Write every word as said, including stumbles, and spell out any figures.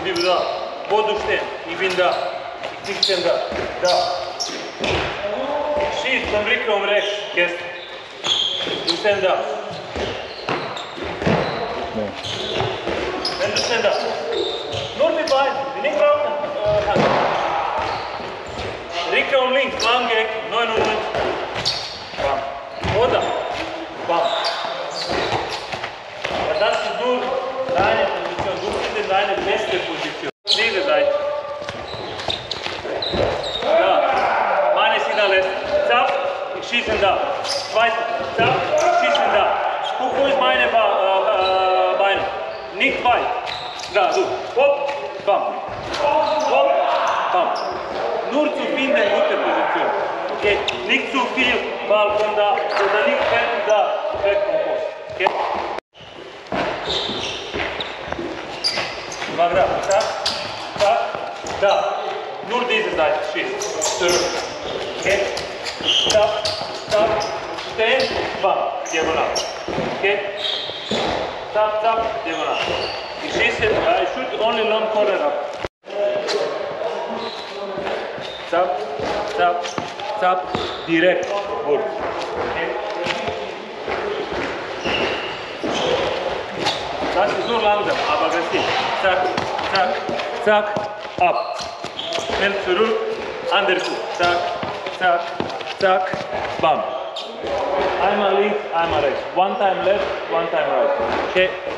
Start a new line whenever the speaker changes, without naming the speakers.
individual. Boden stehen, ich bin da. Ich bin da. Da. Schießt vom Rücken um rechts. Gest. Du stehst da. Wenn du stehst da. Nur die Beine, die nicht brauchen. Rücken um links, lang weg, neunundneunzig. Bam. Oder? Bam. Ja, das ist nur deine Position. Du bist in deine beste Position. Diese Seite. Da. Meine sind alles. Zapp, ich schieße da. Zweite. Zapp, ich schieße da. Guck, wo ist meine ba äh, Beine? Nicht weit. Da, du. Hopp, bam. Hopp, bam. Nur zu finden, gute Position. Okay? Nicht zu viel Ball von da oder nicht weg da, weg vom Post. Okay? Mach da, zack, zack, da. Nur diese Seite schießt. Zurück. Okay? Zack, zack, stehen, bam, diagonal. Okay? Zack, zack, diagonal. Ich schieße, I shoot only long corner up. Zack, zack, zack, direkt, gut. Okay. Das ist nur langsam, aber richtig. Zack, zack, zack, ab. Schnell zurück, andere Fuß. Zack, zack, zack, bam. Einmal links, einmal rechts. One time left, one time right. Okay.